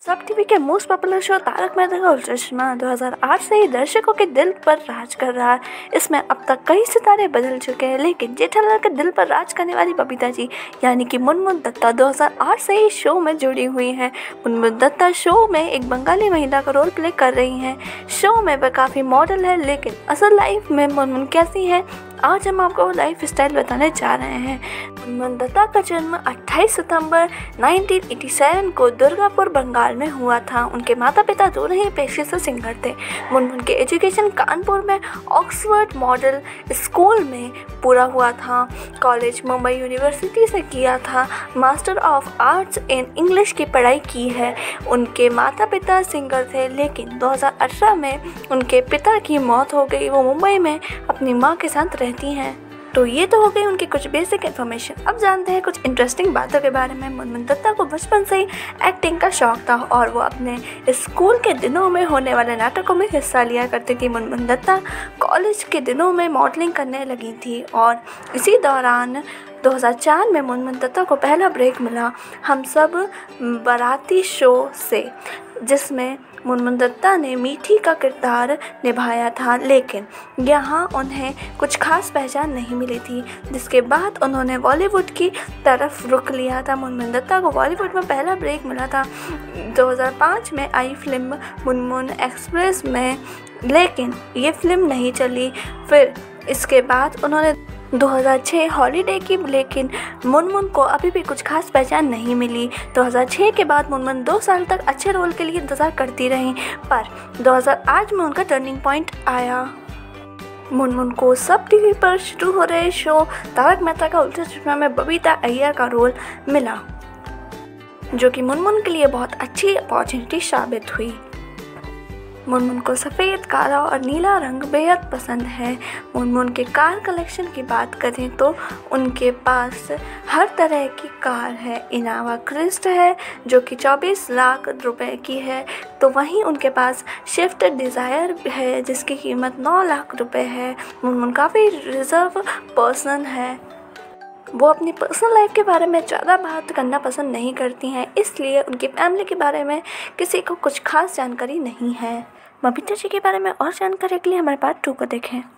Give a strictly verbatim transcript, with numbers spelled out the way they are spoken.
सब टीवी के most popular show Taarak Mehta Ka Ooltah चश्मा दो हज़ार आठ से ही दर्शकों के दिल पर राज कर रहा है। इसमें अब तक कई सितारे बदल चुके हैं, लेकिन जेठालाल के दिल पर राज करने वाली बबीता जी यानी कि मुनमुन दत्ता दो हज़ार आठ से ही शो में जुड़ी हुई हैं। मुनमुन दत्ता शो में एक बंगाली महिला का रोल प्ले कर रही हैं। शो में वह काफ़ी मॉडल है, लेकिन असल लाइफ में मुनमुन कैसी है, आज हम आपको लाइफ स्टाइल बताने जा रहे हैं। मुनमुन दत्ता का जन्म अट्ठाईस सितंबर उन्नीस सौ सत्तासी को दुर्गापुर बंगाल में हुआ था। उनके माता पिता दोनों ही पेशे से सिंगर थे। मुनमुन के एजुकेशन कानपुर में ऑक्सफोर्ड मॉडल स्कूल में पूरा हुआ था। कॉलेज मुंबई यूनिवर्सिटी से किया था। Master of arts in English की पढ़ाई की है। उनके माता पिता सिंगर थे, लेकिन दो हज़ार अठारह में उनके पिता की मौत हो गई। वो मुंबई में अपनी माँ के साथ रहती हैं। तो ये तो हो गई उनकी कुछ बेसिक इन्फॉर्मेशन। अब जानते हैं कुछ इंटरेस्टिंग बातों के बारे में। मुनमुन दत्ता को बचपन से ही एक्टिंग का शौक था और वो अपने स्कूल के दिनों में होने वाले नाटकों में हिस्सा लिया करती थी। मुनमुन दत्ता कॉलेज के दिनों में मॉडलिंग करने लगी थी और इसी दौरान दो हज़ार चार में मुनमुन दत्ता को पहला ब्रेक मिला हम सब बाराती शो से, जिसमें मुनमुन दत्ता ने मीठी का किरदार निभाया था, लेकिन यहाँ उन्हें कुछ खास पहचान नहीं मिली थी, जिसके बाद उन्होंने बॉलीवुड की तरफ रुख लिया था। मुनमुन दत्ता को बॉलीवुड में पहला ब्रेक मिला था दो हज़ार पाँच में आई फिल्म मुनमुन एक्सप्रेस में, लेकिन ये फिल्म नहीं चली। फिर इसके बाद उन्होंने दो हज़ार छह हॉलीडे की, लेकिन मुनमुन को अभी भी कुछ खास पहचान नहीं मिली। दो हज़ार छह के बाद मुनमुन दो साल तक अच्छे रोल के लिए इंतज़ार करती रहीं, पर दो हज़ार आठ में उनका टर्निंग पॉइंट आया। मुनमुन को सब टीवी पर शुरू हो रहे शो तारक मेहता का उल्टा चश्मा में बबीता अय्यर का रोल मिला, जो कि मुनमुन के लिए बहुत अच्छी अपॉर्चुनिटी साबित हुई। मुनमुन को सफ़ेद, काला और नीला रंग बेहद पसंद है। मुनमुन के कार कलेक्शन की बात करें तो उनके पास हर तरह की कार है। इनोवा क्रिस्टा है जो कि चौबीस लाख रुपए की है, तो वहीं उनके पास स्विफ्ट डिज़ायर है जिसकी कीमत नौ लाख रुपए है। मुनमुन काफ़ी रिजर्व पर्सन है। वो अपनी पर्सनल लाइफ के बारे में ज़्यादा बात करना पसंद नहीं करती हैं, इसलिए उनकी फैमिली के बारे में किसी को कुछ खास जानकारी नहीं है। बबीता जी के बारे में और जानकारी के लिए हमारे पार्ट टू को देखें।